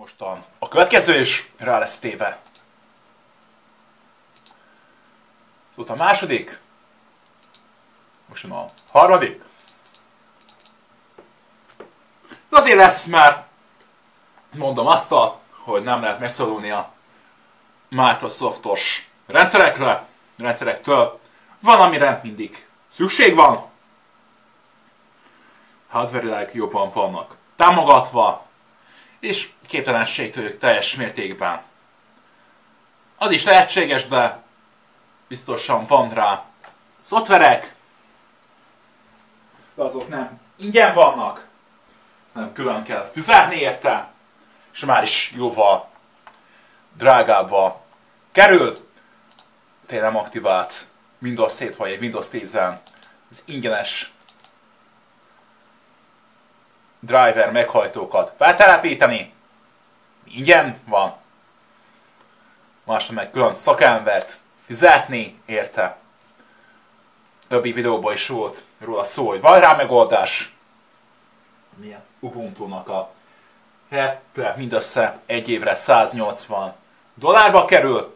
Most a következő is rá lesz téve. Szóval a második. Most a harmadik. De azért lesz, mert mondom azt, hogy nem lehet megszabadulni a Microsoftos rendszerektől. Van, amire mindig szükség van. Hardware-ileg jobban vannak támogatva, és képtelenségtől teljes mértékben. Az is lehetséges, de biztosan van rá szoftverek, de azok nem ingyen vannak, hanem külön kell fizetni érte, és már is jóval drágábbba került. Tényleg nem aktivált Windows 7 vagy egy Windows 10-en az ingyenes driver meghajtókat feltelepíteni. Ingyen van. Másra meg külön szakembert fizetni érte. Többi videóban is volt róla szó, hogy van rá megoldás. Milyen Ubuntu-nak a mindössze egy évre $180 kerül.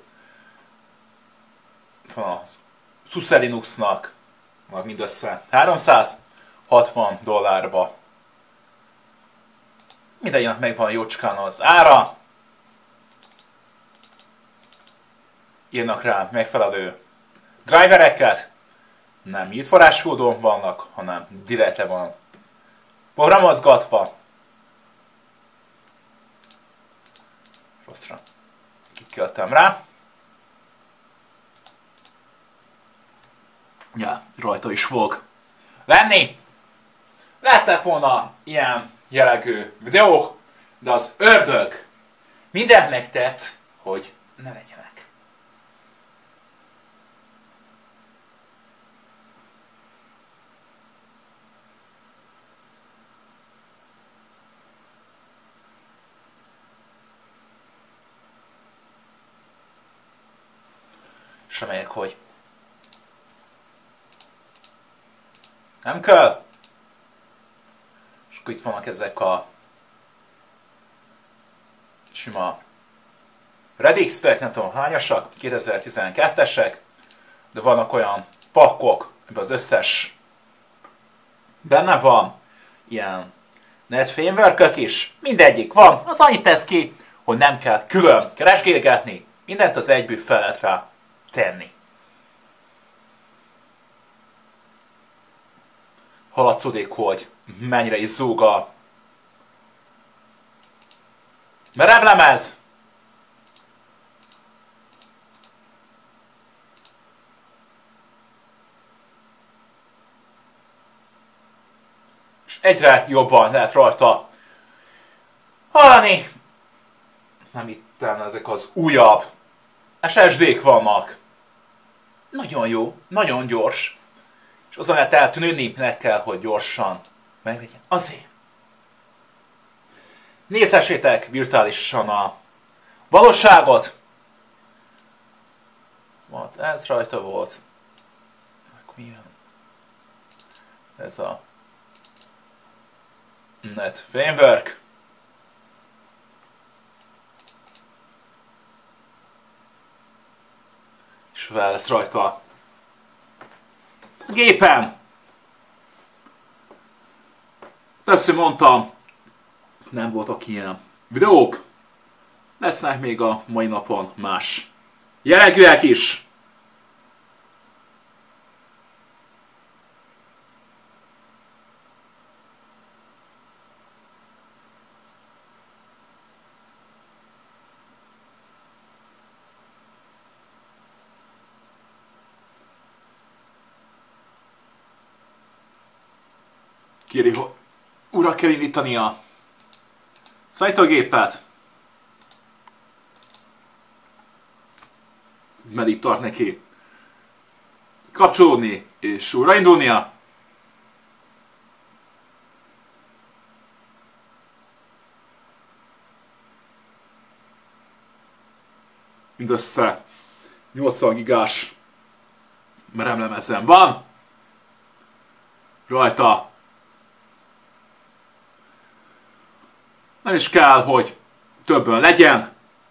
Van a SUSE Linuxnak majd mindössze $360. Mindegynek megvan jócskán az ára. Írnak rá megfelelő drivereket. Nem nyílt forráskódon vannak, hanem direktre van programozgatva. Rosszra kiköltem rá. Ja, rajta is fog lenni. Lettek volna ilyen jellegű videók, de az ördög mindent megtett, hogy ne legyenek. És remegyek, hogy nem kell. És akkor itt vannak ezek a sima Redix-tek, nem tudom hányasak, 2012-esek, de vannak olyan pakkok, amiben az összes benne van, ilyen net framework-ök is, mindegyik van, az annyit tesz ki, hogy nem kell külön keresgélgetni, mindent az egyből fel lehet rá tenni. Haladszódik, hogy mennyire is zúg a merevlemez. És egyre jobban lehet rajta hallani. Nem itt ezek az újabb SSD-k vannak. Nagyon jó, nagyon gyors. És azon lehet eltűnni, meg kell, hogy gyorsan meglegyen. Azért. Nézhessétek virtuálisan a valóságot. Volt, ez rajta volt. Ez a Net Framework. És fel lesz rajta a gépen. Többször mondtam, nem voltak ilyen videók. Lesznek még a mai napon más jellegűek is. Kéri, hogy újra kell indítani a szállítógépet. Meddig tart neki kapcsolódni és újraindulnia. Mindössze 80 gigás merevlemezen van. Rajta nem is kell, hogy többen legyen.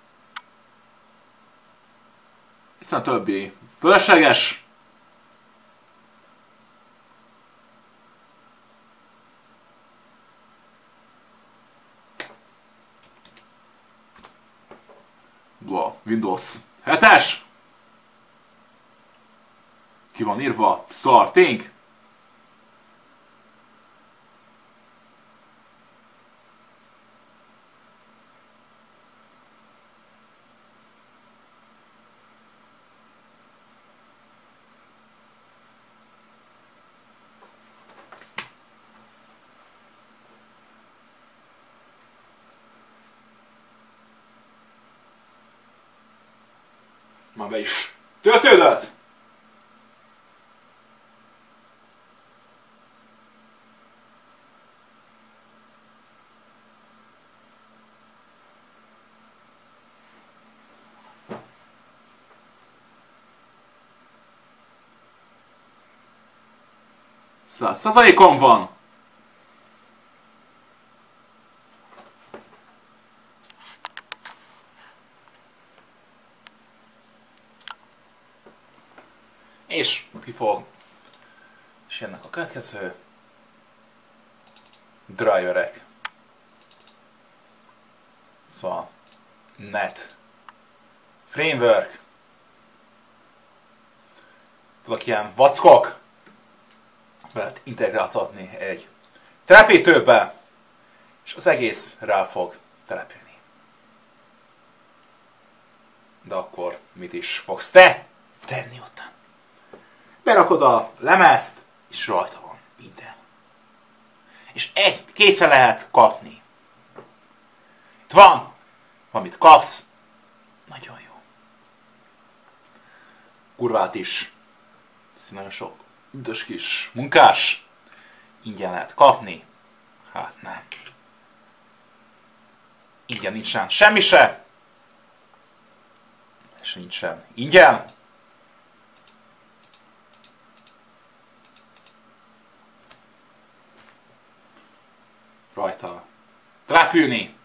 Hiszen a többi fölösleges. Windows 7-es. Ki van írva? Starting. Már be is töltődött! Százalékon van! És ki fog. És jönnek a következő driverek. Szóval net framework. Tudok ilyen vackok. Lehet integráltatni egy telepítőbe, és az egész rá fog települni. De akkor mit is fogsz te tenni után? Berakod a lemezt, és rajta van minden. És készen lehet kapni. Itt van, amit kapsz, nagyon jó. Kurvát is, ez nagyon sok üdös kis munkás, ingyen lehet kapni, hát nem. Ingyen nincsen semmi se, és nincsen ingyen. Rajta repülni.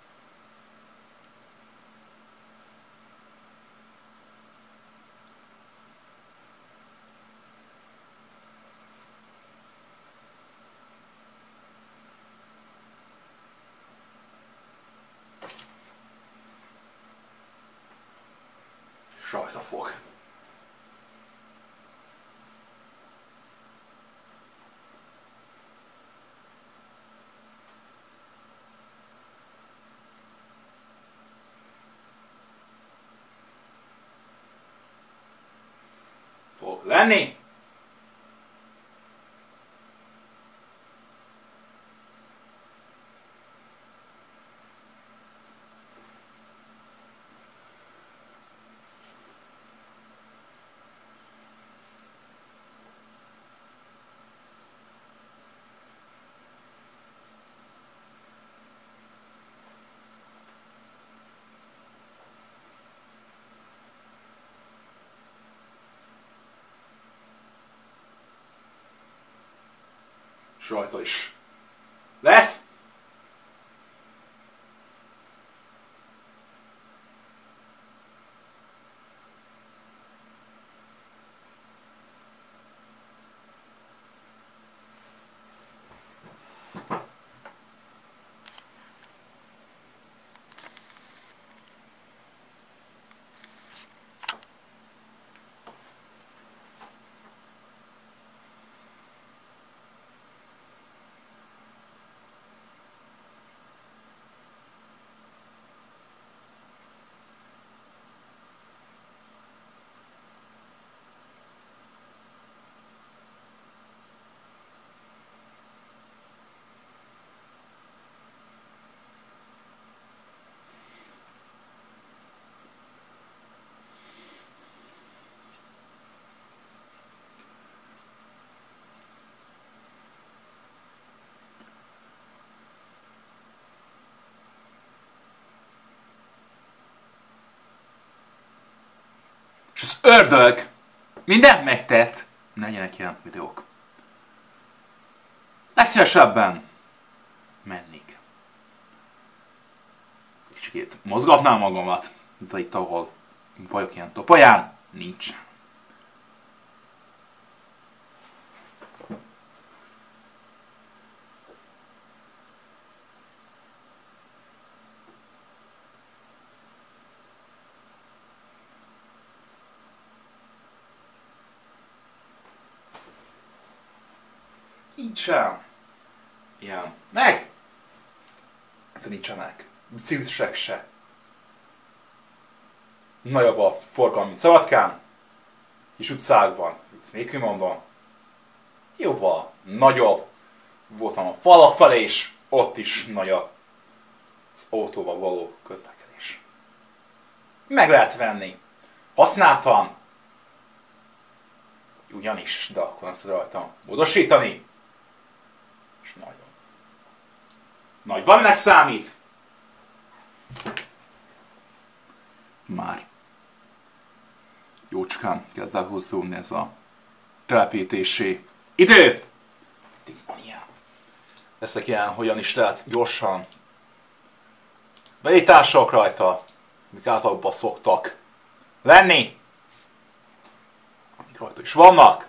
Rajta fog. Fog lenni. És rajta is lesz. És az ördög mindent megtett, ne legyenek ilyen videók. Legszívesebben mennék. És kicsit mozgatnám magamat, de itt, ahol vagyok ilyen topaján, nincs. Nincsen. Ilyen. Meg! De nincsenek. Biciklisek se. Nagyobb a forgalom, mint Szabadkán. És utcákban, vicc nélkül mondom, jóval nagyobb. Voltam a falak felé, és ott is nagy az autóval való közlekedés. Meg lehet venni. Használtam. Ugyanis, de akkor azt rajtam módosítani. És nagyon. Nagy van, ennek számít. Már jócskán kezd el húzódni ez a telepítési idő. Van ilyen. Lesznek ilyen, hogyan is lehet gyorsan beítások rajta, amik általában szoktak lenni. Amik rajta is vannak.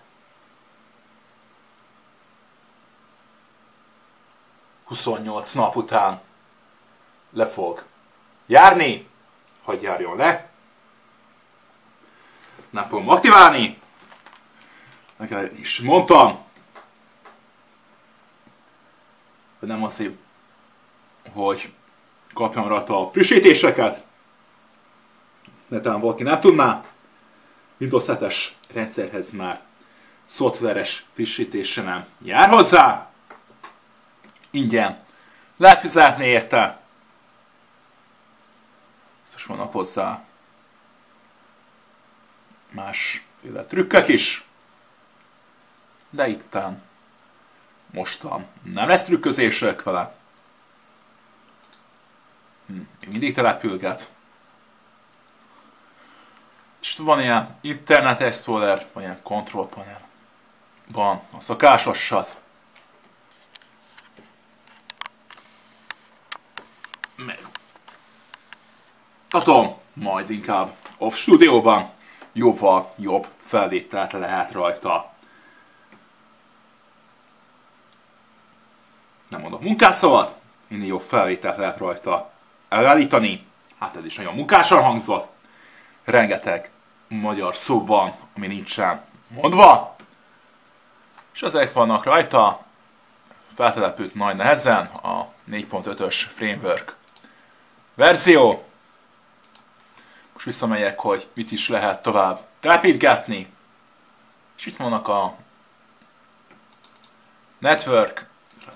28 nap után le fog járni. Hadd járjon le. Nem fogom aktiválni. Neked is mondtam, hogy nem az, hogy kapjam rajta a frissítéseket. De talán valaki nem tudná. Windows 7-es rendszerhez már szoftveres frissítése nem jár hozzá. Ingyen lehet fizetni érte. És vannak hozzá másféle trükkök is. De itten mostan nem lesz trükközések vele. Mindig települget. És van ilyen Internet Explorer, vagy ilyen Control Panel. Van a szokásosat. Megmutatom majd inkább a stúdióban. Jóval jobb felvételt lehet rajta. Nem mondok munkásszavat, minél jobb felvételt lehet rajta elállítani. Hát ez is nagyon munkásan hangzott. Rengeteg magyar szó van, ami nincsen mondva. És ezek vannak rajta. Feltelepült nagy nehezen a 4.5-ös framework verzió. Most visszamegyek, hogy mit is lehet tovább telepítgetni. És itt vannak a network.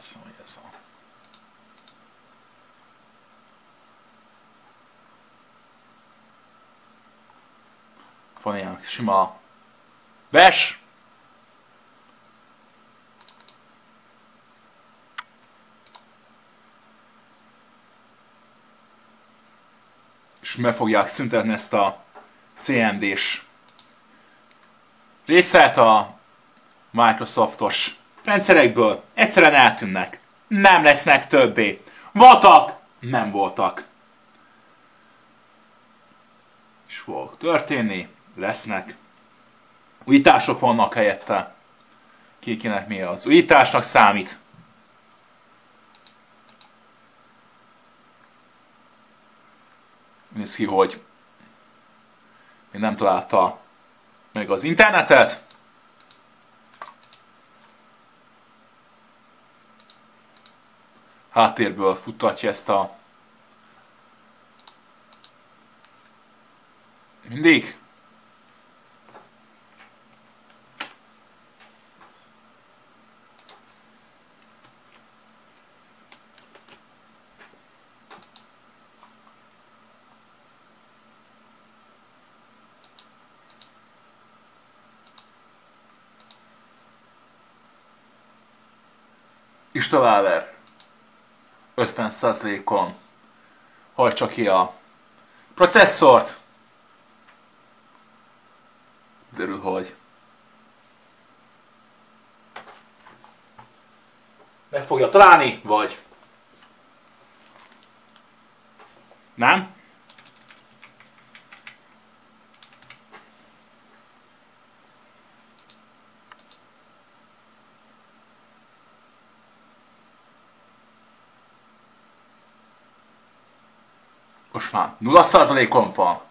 Van ilyen sima bash. És meg fogják szüntetni ezt a CMD-s részét a Microsoftos rendszerekből. Egyszerűen eltűnnek. Nem lesznek többé. Voltak, nem voltak. És fog történni. Lesznek. Újítások vannak helyette. Kikinek mi az újításnak számít. Néz ki, hogy még nem találta meg az internetet. Háttérből futtatja ezt a mindig. Installer 50%-on hajtsa ki a processzort. Derül, hogy meg fogja találni, vagy Nem? Most már 0%-on van.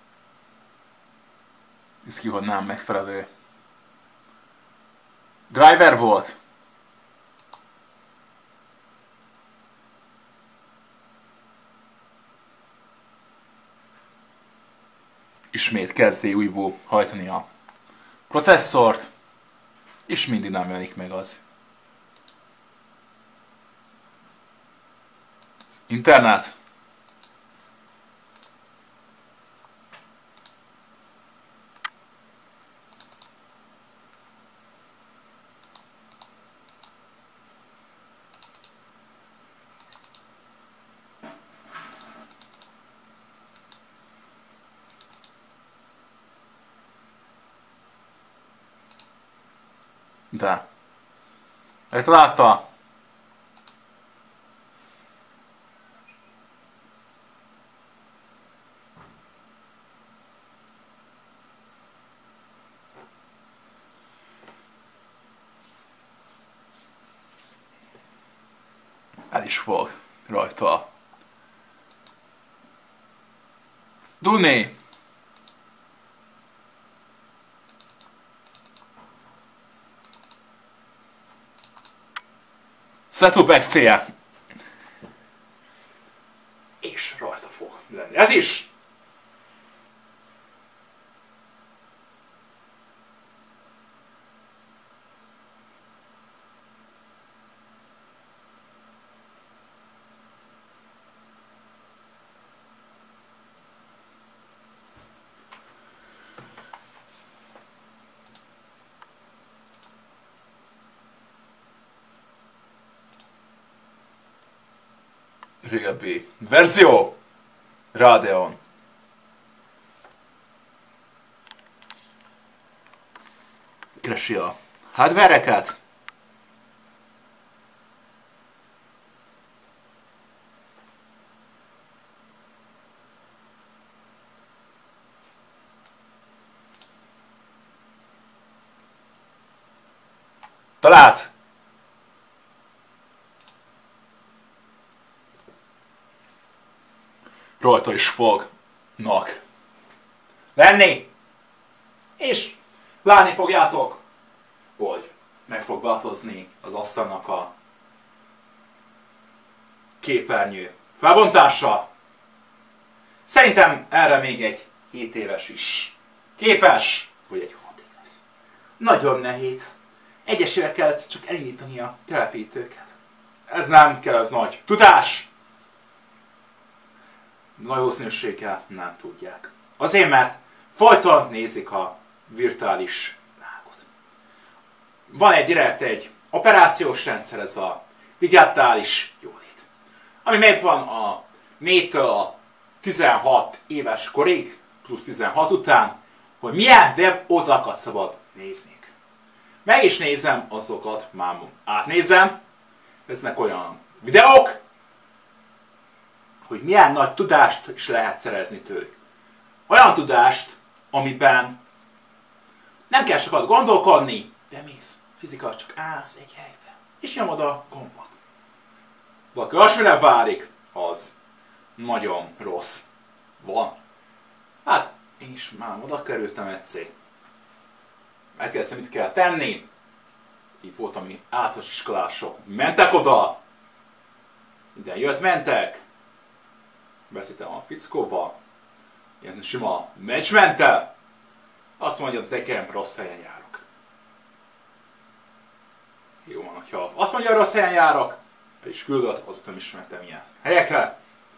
Ez ki, hogy nem megfelelő. Driver volt. Ismét kezdi újból hajtani a processzort, és mindig nem jelenik meg az. Internet. De. Megtalálta. El is fog rajta dúlni. Setup XE. És rajta fog lenni. Ez is. Régebbi verzió. Radeon. Keresi a hardvereket. Talált! Rajta is fognak lenni, és látni fogjátok, hogy meg fog változni az asztalnak a képernyő felbontása. Szerintem erre még egy 7 éves is képes, vagy egy 6 éves. Nagyon nehéz. Egyesével kellett csak elindítani a telepítőket. Ez nem kell, az nagy tudás. Nagy valószínűséggel nem tudják. Azért, mert folyton nézik a virtuális világot. Van egy operációs rendszer, ez a digitális jólét, ami megvan a 4-től a 16 éves korig, plusz 16 után, hogy milyen web oldalakat szabad nézni. Meg is nézem azokat, már átnézem, eznek olyan videók, hogy milyen nagy tudást is lehet szerezni tőlük. Olyan tudást, amiben nem kell sokat gondolkodni, de mész, fizika, csak állsz egy helyben, és nyomod a gombot. Valaki olyasmire várik, az nagyon rossz van. Hát, én is már oda kerültem egyszer. Megkezdtem, mit kell tenni. Így volt, ami általános iskolások mentek oda. Ide mentek. Beszéltem a fickóval. Ilyen sima matchmenttel. Azt mondja, nekem rossz helyen járok. Jó van, hogyha azt mondja, rossz helyen járok, és küldött, azután is mentem ilyen helyekre.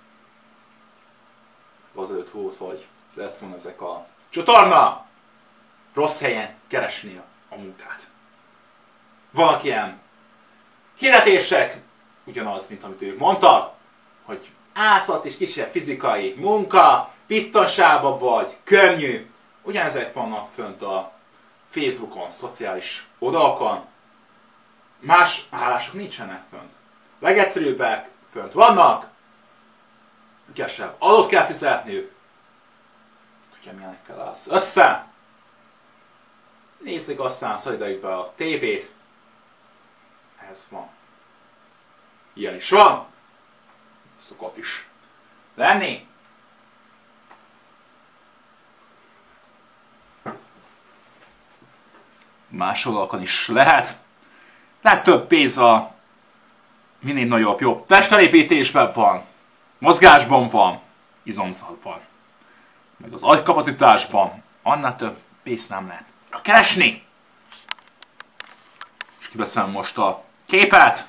Azelőtt volt, hogy lett volna ezek a csatorna rossz helyen keresni a munkát. Vannak ilyen hirdetések, ugyanaz, mint amit ők mondtak, hogy ászat és kisebb fizikai munka, biztonságban vagy, könnyű. Ugyanezek vannak fönt a Facebookon, szociális oldalakon. Más állások nincsenek fönt. Legegyszerűbbek fönt vannak, ügyesebb. Adót kell fizetniük. Ugye milyenekkel állsz össze? Nézzük aztán szolidáljuk be a tévét. Ez van. Ilyen is van. Szokott is lenni. Más oldalakon is lehet. Legtöbb pénz a minél nagyobb, jobb testfelépítésben van, mozgásban van, izomzatban. Meg az agykapacitásban annál több pénzt nem lehet keresni. És kiveszem most a képet.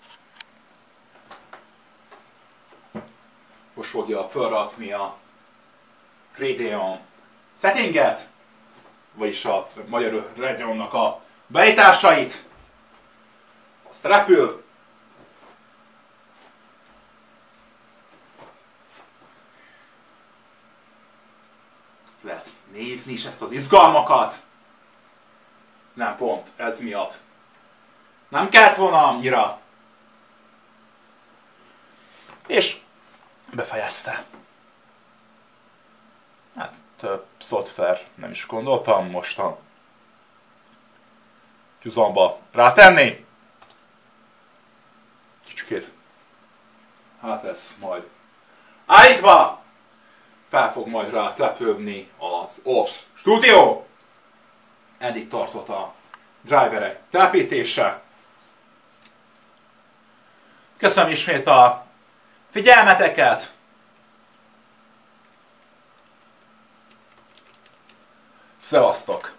Most fogja felrakni a Radeon settinget, vagyis a magyar Radeonnak a beállításait. Azt repül. Lehet nézni is ezt az izgalmakat. Nem pont ez miatt. Nem kellett volna annyira. És befejezte. Hát több szoftver nem is gondoltam mostan Fusonba rátenni. Kicsikét. Hát ez majd állítva fel fog majd rá települni az OBS Studio. Eddig tartott a driverek telepítése. Köszönöm ismét a figyelmeteket. Szevasztok!